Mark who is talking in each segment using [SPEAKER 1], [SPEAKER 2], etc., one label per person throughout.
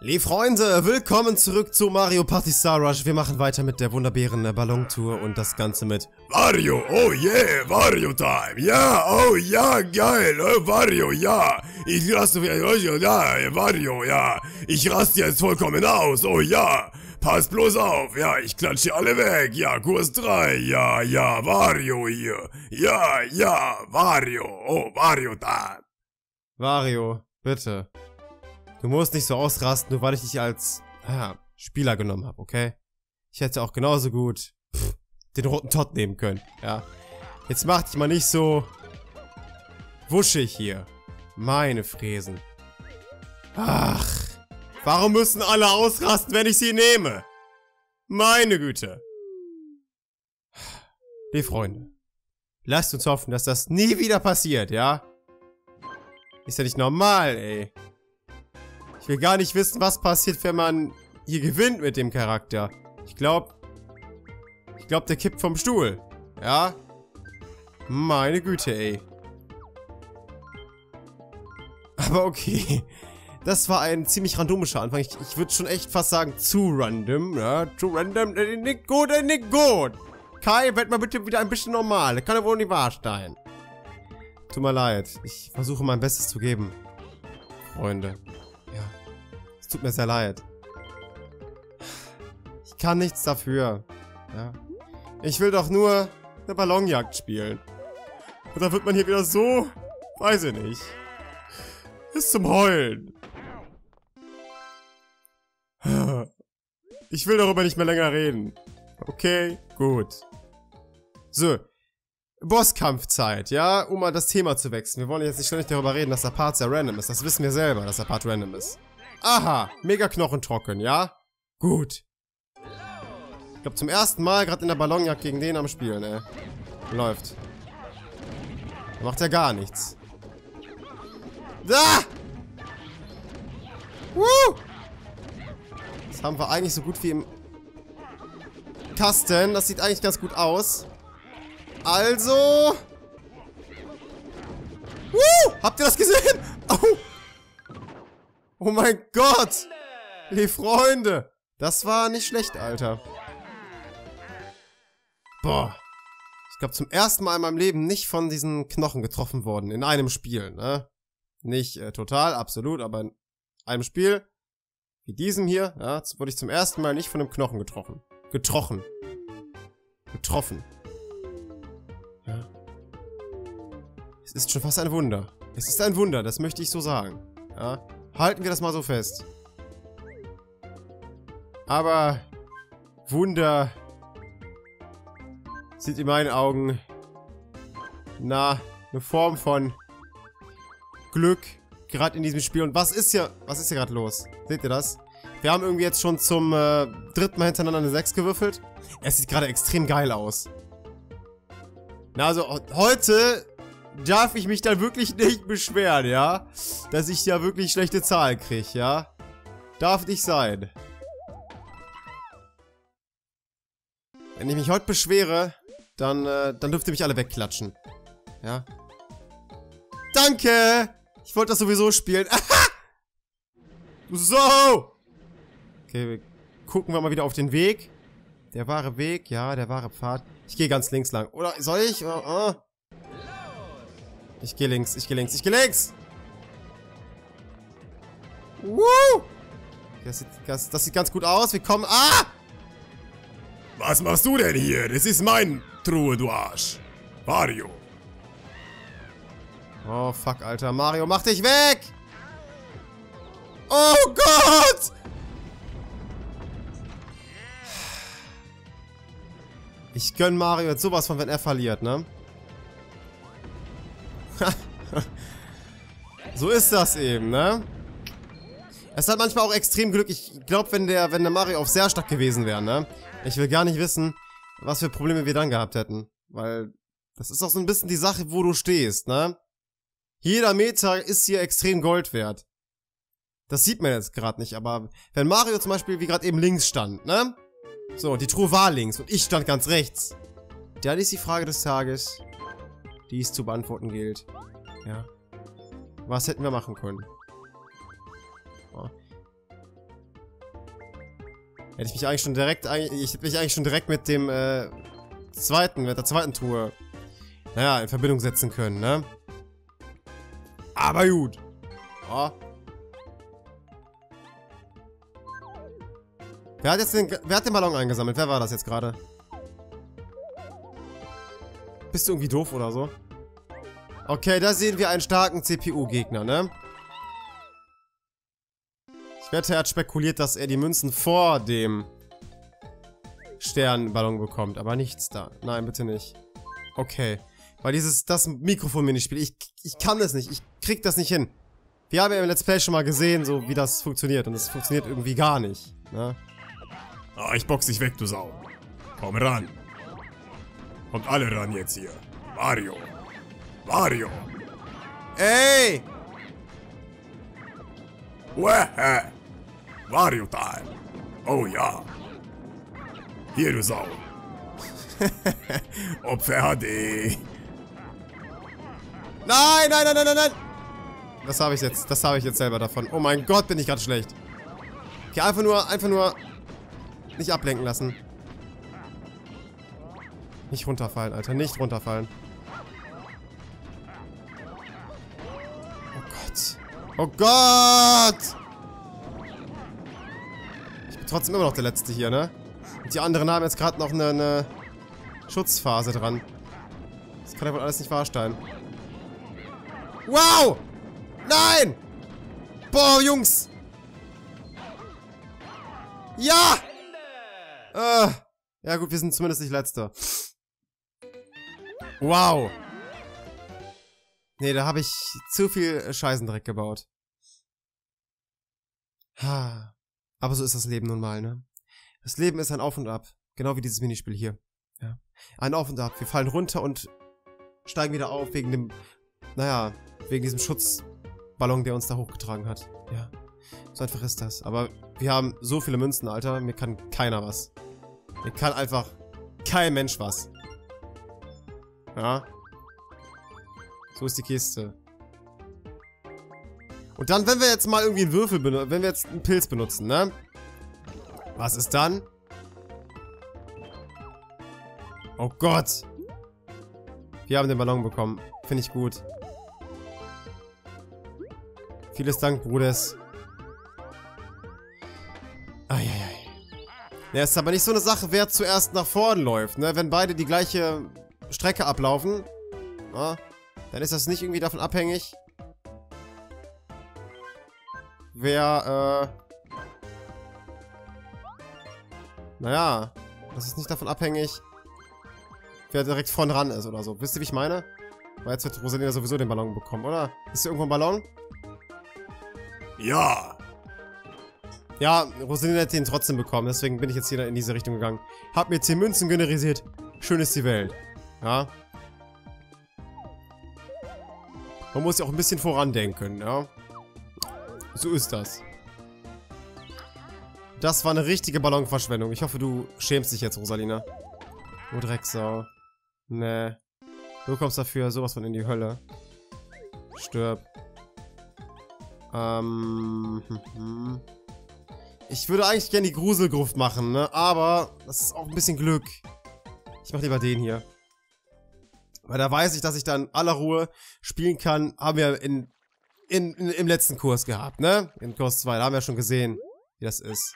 [SPEAKER 1] Liebe Freunde, willkommen zurück zu Mario Party Star Rush. Wir machen weiter mit der wunderbaren Ballontour und das Ganze mit
[SPEAKER 2] Wario, oh yeah, Wario Time, ja, oh ja, geil, Wario, ja, ich raste, ja, Wario, ja, ich raste jetzt vollkommen aus, oh ja, pass bloß auf, ja, ich klatsche alle weg, ja, Kurs 3, ja, Wario hier, ja, Wario, oh, Wario Time.
[SPEAKER 1] Wario, bitte. Du musst nicht so ausrasten, nur weil ich dich als Spieler genommen habe, okay? Ich hätte auch genauso gut den roten Todd nehmen können, ja? Jetzt mach dich mal nicht so wuschig hier. Meine Fräsen. Ach, warum müssen alle ausrasten, wenn ich sie nehme? Meine Güte. Liebe Freunde, lasst uns hoffen, dass das nie wieder passiert, ja? Ist ja nicht normal, ey. Ich will gar nicht wissen, was passiert, wenn man hier gewinnt mit dem Charakter. Ich glaube, der kippt vom Stuhl. Ja? Meine Güte, ey. Aber okay. Das war ein ziemlich randomischer Anfang. Ich würde schon echt fast sagen, zu random. Ja, zu random. Nicht gut, nicht gut. Kai, werd mal bitte wieder ein bisschen normal. Das kann ja wohl nicht wahr sein. Tut mir leid. Ich versuche mein Bestes zu geben. Freunde. Ja, es tut mir sehr leid. Ich kann nichts dafür. Ja. Ich will doch nur eine Ballonjagd spielen. Und da wird man hier wieder so, weiß ich nicht, ist zum Heulen. Ich will darüber nicht mehr länger reden. Okay, gut. So, Bosskampfzeit, ja, um mal das Thema zu wechseln. Wir wollen jetzt nicht ständig darüber reden, dass der Part sehr random ist. Das wissen wir selber, dass der Part random ist. Aha, mega knochentrocken, ja? Gut. Ich glaube zum ersten Mal gerade in der Ballonjagd gegen den am Spielen, ey. Läuft. Da macht er gar nichts. Da! Das haben wir eigentlich so gut wie im Kasten. Das sieht eigentlich ganz gut aus. Also... Habt ihr das gesehen? Oh mein Gott! Liebe Freunde! Das war nicht schlecht, Alter. Boah. Ich glaube zum ersten Mal in meinem Leben nicht von diesen Knochen getroffen worden. In einem Spiel, ne? Nicht total, absolut, aber in einem Spiel wie diesem hier, ja, wurde ich zum ersten Mal nicht von einem Knochen getroffen. Getroffen. Ja. Es ist schon fast ein Wunder. Es ist ein Wunder, das möchte ich so sagen. Ja. Halten wir das mal so fest. Aber Wunder sind in meinen Augen eine Form von Glück, gerade in diesem Spiel. Und was ist hier gerade los? Seht ihr das? Wir haben irgendwie jetzt schon zum dritten Mal hintereinander eine 6 gewürfelt. Es sieht gerade extrem geil aus. Na, also heute darf ich mich dann wirklich nicht beschweren, ja? Dass ich ja wirklich schlechte Zahlen kriege, ja? Darf nicht sein. Wenn ich mich heute beschwere, dann dürft ihr mich alle wegklatschen. Ja? Danke! Ich wollte das sowieso spielen. So! Okay, wir gucken wir mal wieder auf den Weg. Der wahre Weg, ja, der wahre Pfad. Ich gehe ganz links lang. Oder soll ich? Ich gehe links, ich gehe links, ich gehe links! Woo! Das sieht ganz gut aus. Wir kommen... Ah!
[SPEAKER 2] Was machst du denn hier? Das ist mein Truhe, du Arsch. Wario.
[SPEAKER 1] Oh, fuck, Alter. Mario, mach dich weg! Oh Gott! Ich gönn Mario jetzt sowas von, wenn er verliert, ne? So ist das eben, ne? Es hat manchmal auch extrem Glück. Ich glaube, wenn der Mario auf sehr stark gewesen wäre, ne? Ich will gar nicht wissen, was für Probleme wir dann gehabt hätten. Weil das ist auch so ein bisschen die Sache, wo du stehst, ne? Jeder Meter ist hier extrem Gold wert. Das sieht man jetzt gerade nicht, aber wenn Mario zum Beispiel wie gerade eben links stand, ne? So, die Truhe war links und ich stand ganz rechts. Dann ist die Frage des Tages, die es zu beantworten gilt. Ja. Was hätten wir machen können? Oh. Hätte ich mich eigentlich schon direkt, mit dem, mit der zweiten Truhe, naja, in Verbindung setzen können, ne? Aber gut. Oh. Wer hat den Ballon eingesammelt? Wer war das jetzt gerade? Bist du irgendwie doof oder so? Okay, da sehen wir einen starken CPU-Gegner, ne? Ich wette, er hat spekuliert, dass er die Münzen vor dem Sternballon bekommt, aber nichts da. Nein, bitte nicht. Okay. Weil das Mikrofon-Minispiel, ich kann das nicht. Ich krieg das nicht hin. Wir haben ja im Let's Play schon mal gesehen, so wie das funktioniert. Und es funktioniert irgendwie gar nicht, ne?
[SPEAKER 2] Ah, ich box dich weg, du Sau. Komm ran. Kommt alle ran jetzt hier. Wario. Wario.
[SPEAKER 1] Ey!
[SPEAKER 2] Wähä. Wario Time. Oh ja. Hier, du Sau. Opfer HD.
[SPEAKER 1] Nein, nein, nein, nein, nein, nein! Das habe ich jetzt selber davon. Oh mein Gott, bin ich gerade schlecht. Okay, einfach nur nicht ablenken lassen. Nicht runterfallen, Alter, nicht runterfallen. Oh Gott. Oh Gott! Ich bin trotzdem immer noch der Letzte hier, ne? Und die anderen haben jetzt gerade noch eine Schutzphase dran. Das kann ja wohl alles nicht wahr sein. Wow! Nein! Boah, Jungs! Ja! Ja gut, wir sind zumindest nicht Letzter. Wow! Nee, da habe ich zu viel Scheißendreck gebaut. Aber so ist das Leben nun mal, ne? Das Leben ist ein Auf und Ab. Genau wie dieses Minispiel hier. Ja. Ein Auf und Ab. Wir fallen runter und steigen wieder auf wegen dem... Naja, wegen diesem Schutzballon, der uns da hochgetragen hat. Ja. So einfach ist das. Aber wir haben so viele Münzen, Alter. Mir kann keiner was. Mir kann einfach kein Mensch was. Ja. So ist die Kiste. Und dann, wenn wir jetzt mal irgendwie einen Würfel benutzen, wenn wir jetzt einen Pilz benutzen, ne? Was ist dann? Oh Gott! Wir haben den Ballon bekommen. Finde ich gut. Vieles Dank, Bruders. Eieiei. Ja, ist aber nicht so eine Sache, wer zuerst nach vorn läuft, ne? Wenn beide die gleiche Strecke ablaufen, ja, dann ist das nicht irgendwie davon abhängig, wer, naja, das ist nicht davon abhängig, wer direkt vorn ran ist oder so. Wisst ihr, wie ich meine? Weil jetzt wird Rosalina sowieso den Ballon bekommen, oder? Ist hier irgendwo ein Ballon?
[SPEAKER 2] Ja.
[SPEAKER 1] Ja, Rosalina hat den trotzdem bekommen, deswegen bin ich jetzt hier in diese Richtung gegangen. Hab mir 10 Münzen generisiert. Schön ist die Welt. Ja. Man muss ja auch ein bisschen vorandenken, ja. So ist das. Das war eine richtige Ballonverschwendung. Ich hoffe, du schämst dich jetzt, Rosalina. Du Drecksau. Nee. Du kommst dafür sowas von in die Hölle. Stirb. Ich würde eigentlich gerne die Gruselgruft machen, ne? Aber das ist auch ein bisschen Glück. Ich mach lieber den hier. Weil da weiß ich, dass ich dann in aller Ruhe spielen kann. Haben wir im letzten Kurs gehabt, ne? In Kurs 2. Da haben wir schon gesehen, wie das ist.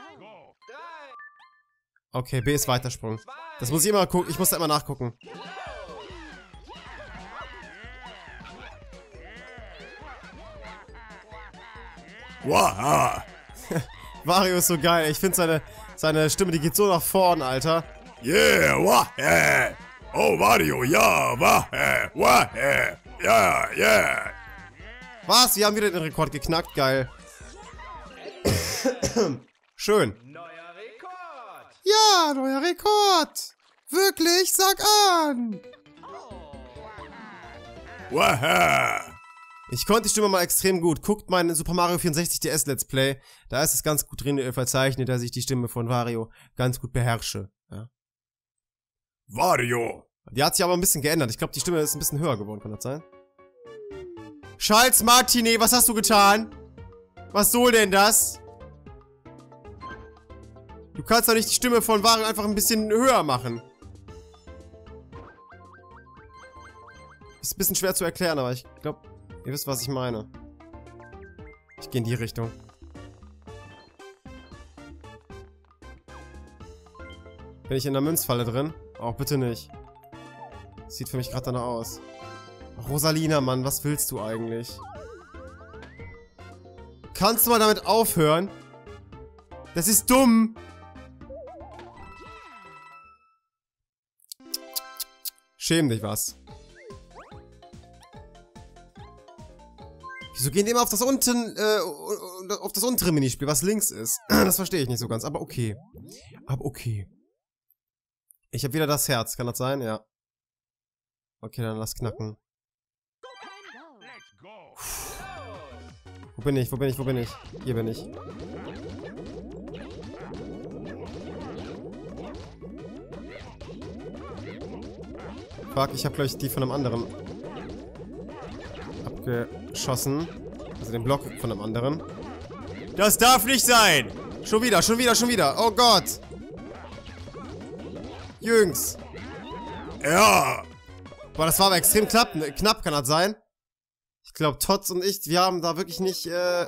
[SPEAKER 1] Okay, B ist Weitersprung. Das muss ich immer gucken. Ich muss da immer nachgucken.
[SPEAKER 2] Wow.
[SPEAKER 1] Wario ist so geil. Ich finde seine Stimme, die geht so nach vorn, Alter.
[SPEAKER 2] Yeah, wow. Oh, Wario, ja, wow. Wow. Ja, yeah.
[SPEAKER 1] Was? Wir haben wieder den Rekord geknackt. Geil. Schön.
[SPEAKER 3] Neuer Rekord!
[SPEAKER 1] Ja, neuer Rekord. Wirklich? Sag an.
[SPEAKER 2] Wow.
[SPEAKER 1] Ich konnte die Stimme mal extrem gut. Guckt mein Super Mario 64 DS Let's Play. Da ist es ganz gut drin verzeichnet, dass ich die Stimme von Wario ganz gut beherrsche. Ja.
[SPEAKER 2] Wario.
[SPEAKER 1] Die hat sich aber ein bisschen geändert. Ich glaube, die Stimme ist ein bisschen höher geworden. Kann das sein? Charles Martinet, was hast du getan? Was soll denn das? Du kannst doch nicht die Stimme von Wario einfach ein bisschen höher machen. Ist ein bisschen schwer zu erklären, aber ich glaube, ihr wisst, was ich meine. Ich gehe in die Richtung. Bin ich in der Münzfalle drin? Auch bitte nicht. Sieht für mich gerade danach aus. Rosalina, Mann, was willst du eigentlich? Kannst du mal damit aufhören? Das ist dumm. Schäm dich was. Wieso gehen die immer auf das auf das untere Minispiel, was links ist? Das verstehe ich nicht so ganz, aber okay. Aber okay. Ich habe wieder das Herz, kann das sein? Ja. Okay, dann lass knacken. Wo bin ich? Wo bin ich? Wo bin ich? Hier bin ich. Fuck, ich habe gleich die von einem anderen abgeschossen. Also den Block von einem anderen. Das darf nicht sein! Schon wieder, schon wieder, schon wieder. Oh Gott! Jüngs!
[SPEAKER 2] Ja!
[SPEAKER 1] Boah, das war aber extrem knapp, kann das sein? Ich glaube, Tots und ich, wir haben da wirklich nicht, da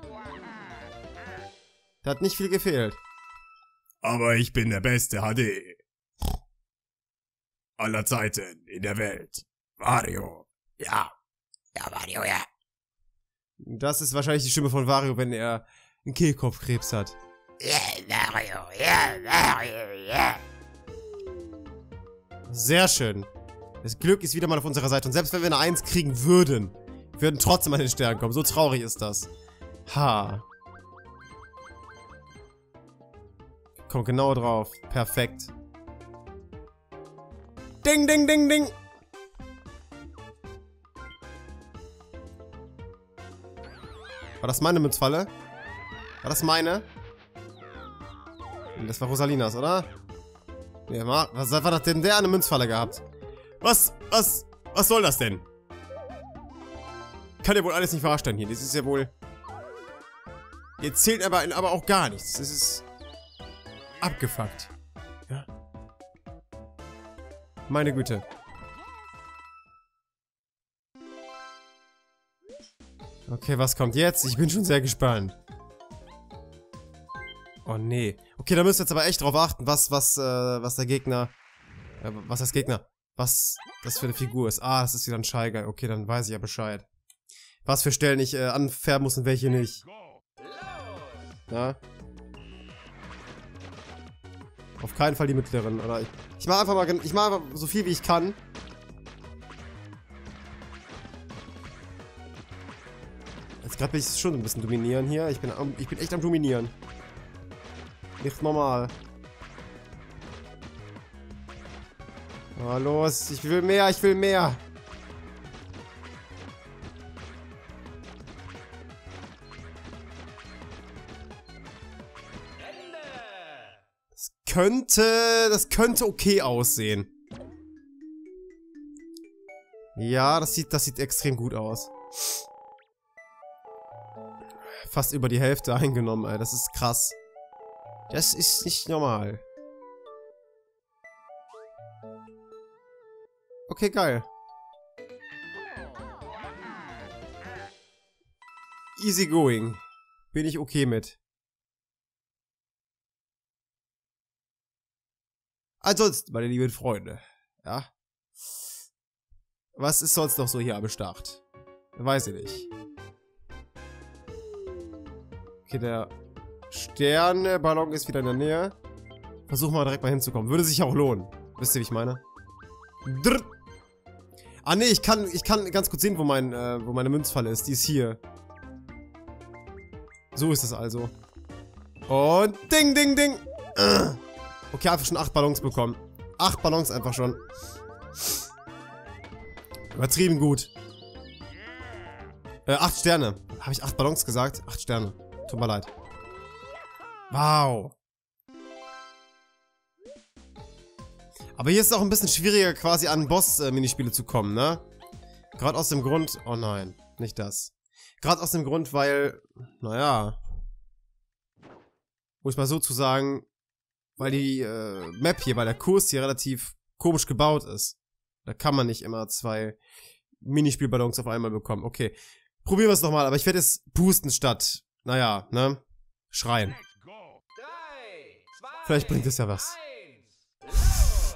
[SPEAKER 1] hat nicht viel gefehlt.
[SPEAKER 2] Aber ich bin der beste HD aller Zeiten in der Welt. Wario. Ja. Ja, Wario, ja.
[SPEAKER 1] Das ist wahrscheinlich die Stimme von Wario, wenn er einen Kehlkopfkrebs hat.
[SPEAKER 4] Ja, Wario, ja, Wario, ja.
[SPEAKER 1] Sehr schön. Das Glück ist wieder mal auf unserer Seite. Und selbst wenn wir eine 1 kriegen würden, wir würden trotzdem an den Stern kommen. So traurig ist das. Ha. Kommt genau drauf. Perfekt. Ding, ding, ding, ding. War das meine Münzfalle? War das meine? Das war Rosalinas, oder? Nee, was hat denn der eine Münzfalle gehabt? Was soll das denn? Kann ja wohl alles nicht verarschen hier. Das ist ja wohl... Jetzt zählt aber auch gar nichts. Das ist... abgefuckt. Ja. Meine Güte. Okay, was kommt jetzt? Ich bin schon sehr gespannt. Oh nee. Okay, da müsst ihr jetzt aber echt drauf achten, was der Gegner... was heißt Gegner? Was das für eine Figur ist. Ah, das ist wieder ein Shy Guy. Okay, dann weiß ich ja Bescheid. Was für Stellen ich anfärben muss und welche nicht. Ja. Auf keinen Fall die mittleren, oder? Ich mache einfach mal, ich mache so viel wie ich kann. Jetzt gerade bin ich schon ein bisschen dominieren hier. Ich bin echt am Dominieren. Nicht normal. Oh, los, ich will mehr, ich will mehr. Das könnte okay aussehen. Ja, das sieht extrem gut aus. Fast über die Hälfte eingenommen, ey. Das ist krass. Das ist nicht normal. Okay, geil. Easy going. Bin ich okay mit. Ansonsten, meine lieben Freunde, ja. Was ist sonst noch so hier am Start? Weiß ich nicht. Okay, der Sternballon ist wieder in der Nähe. Versuchen wir direkt mal hinzukommen. Würde sich auch lohnen. Wisst ihr, wie ich meine? Drrr. Ah, nee, ich kann ganz kurz sehen, wo meine Münzfalle ist. Die ist hier. So ist es also. Und ding, ding, ding. Okay, einfach schon 8 Ballons bekommen. 8 Ballons einfach schon. Übertrieben gut. 8 Sterne. Habe ich 8 Ballons gesagt? 8 Sterne. Tut mir leid. Wow. Aber hier ist es auch ein bisschen schwieriger, quasi an Boss-Minispiele zu kommen, ne? Gerade aus dem Grund... Oh nein, nicht das. Gerade aus dem Grund, weil... Naja... Muss ich mal so zu sagen... weil die Map hier, weil der Kurs hier relativ komisch gebaut ist. Da kann man nicht immer 2 Minispielballons auf einmal bekommen. Okay, probieren wir es nochmal, aber ich werde es boosten statt, naja, ne, schreien.
[SPEAKER 3] 3, 2,
[SPEAKER 1] Vielleicht bringt es ja was.
[SPEAKER 3] 1, los!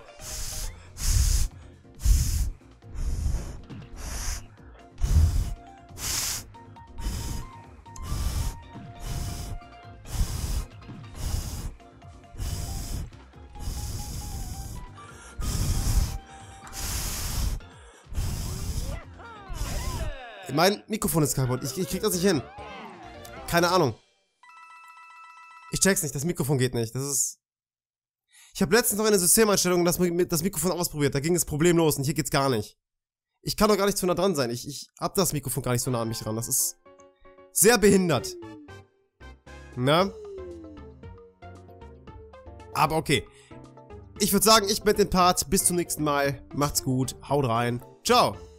[SPEAKER 1] Mein Mikrofon ist kaputt. Ich krieg das nicht hin. Keine Ahnung. Ich check's nicht. Das Mikrofon geht nicht. Das ist... Ich habe letztens noch in der Systemeinstellung das Mikrofon ausprobiert. Da ging es problemlos und hier geht's gar nicht. Ich kann doch gar nicht zu nah dran sein. Ich hab das Mikrofon gar nicht so nah an mich dran. Das ist sehr behindert. Na? Aber okay. Ich würde sagen, ich beende den Part. Bis zum nächsten Mal. Macht's gut. Haut rein. Ciao.